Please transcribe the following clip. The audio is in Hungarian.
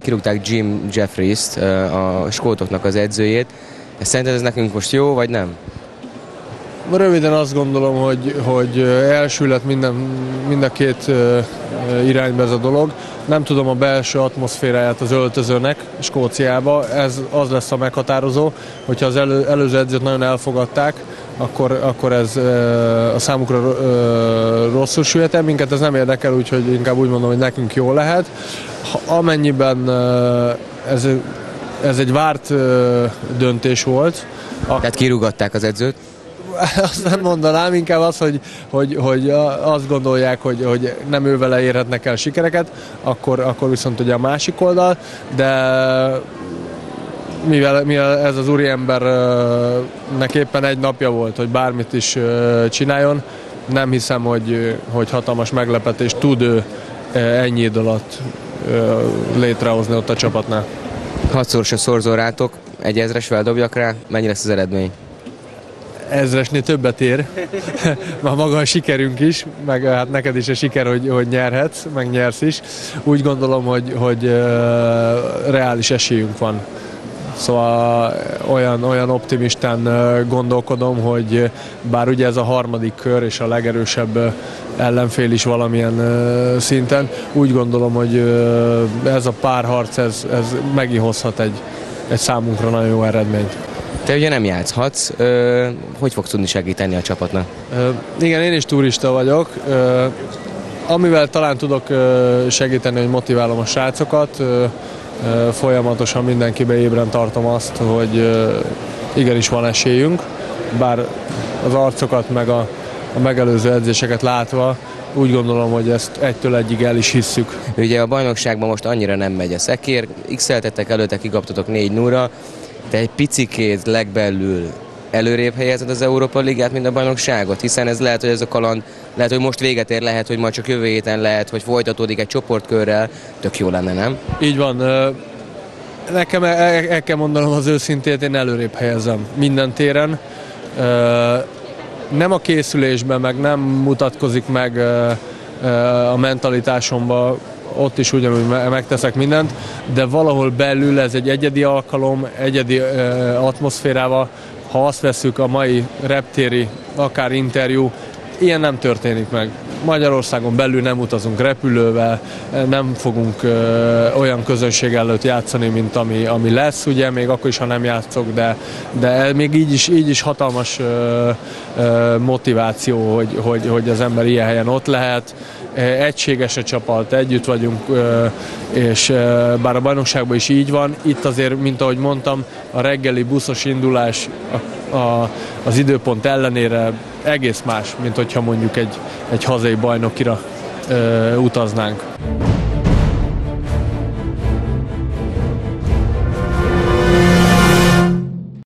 kirúgták Jim Jeffries-t, a skótoknak az edzőjét. Szerinted ez nekünk most jó, vagy nem? Röviden azt gondolom, hogy elsüllyedt mind a két irányba ez a dolog. Nem tudom a belső atmoszféráját az öltözőnek Skóciába, ez az lesz a meghatározó, hogyha az előző edzőt nagyon elfogadták, akkor ez a számukra rosszul süllyed el, minket ez nem érdekel, úgyhogy inkább úgy mondom, hogy nekünk jó lehet. Amennyiben ez egy várt döntés volt. Tehát kirúgatták az edzőt? Azt nem mondanám, inkább az, hogy azt gondolják, hogy nem ő vele érhetnek el sikereket, akkor viszont ugye a másik oldal, de mivel ez az úriembernek éppen egy napja volt, hogy bármit is csináljon, nem hiszem, hogy hatalmas meglepetést tud ő ennyi idő alatt létrehozni ott a csapatnál. 6-szoros a szorzó rátok, 1000-es feldobjak rá, mennyi lesz az eredmény? 1000-esnél többet ér, már maga a sikerünk is, meg hát neked is a siker, hogy nyerhetsz, meg nyersz is. Úgy gondolom, hogy reális esélyünk van. Szóval olyan optimistán gondolkodom, hogy bár ugye ez a harmadik kör és a legerősebb ellenfél is valamilyen szinten, úgy gondolom, hogy ez a párharc ez megint hozhat egy számunkra nagyon jó eredményt. Te ugye nem játszhatsz, hogy fogsz tudni segíteni a csapatnak? Igen, én is turista vagyok. Amivel talán tudok segíteni, hogy motiválom a srácokat, folyamatosan mindenkibe ébren tartom azt, hogy igenis van esélyünk, bár az arcokat meg a megelőző edzéseket látva úgy gondolom, hogy ezt egytől egyig el is hisszük. Ugye a bajnokságban most annyira nem megy a szekér, x-eltettek előtte, kikaptatok 4-0-ra, te egy picikét legbelül előrébb helyezed az Európa Ligát, mint a bajnokságot, hiszen ez lehet, hogy ez a kaland, lehet, hogy most véget ér, lehet, hogy majd csak jövő héten lehet, hogy folytatódik egy csoportkörrel, tök jó lenne, nem? Így van. Nekem el kell mondanom az őszintét, én előrébb helyezem minden téren. Nem a készülésben, meg nem mutatkozik meg a mentalitásomban, ott is ugyanúgy megteszek mindent, de valahol belül ez egy egyedi alkalom, egyedi atmoszférával. Ha azt veszük, a mai reptéri, akár interjú, ilyen nem történik meg. Magyarországon belül nem utazunk repülővel, nem fogunk olyan közönség előtt játszani, mint ami lesz, ugye, még akkor is, ha nem játszok, de még így is hatalmas motiváció, hogy az ember ilyen helyen ott lehet. Egységes a csapat, együtt vagyunk, és bár a bajnokságban is így van, itt azért, mint ahogy mondtam, a reggeli buszos indulás az időpont ellenére egész más, mint hogyha mondjuk egy hazai bajnokira utaznánk.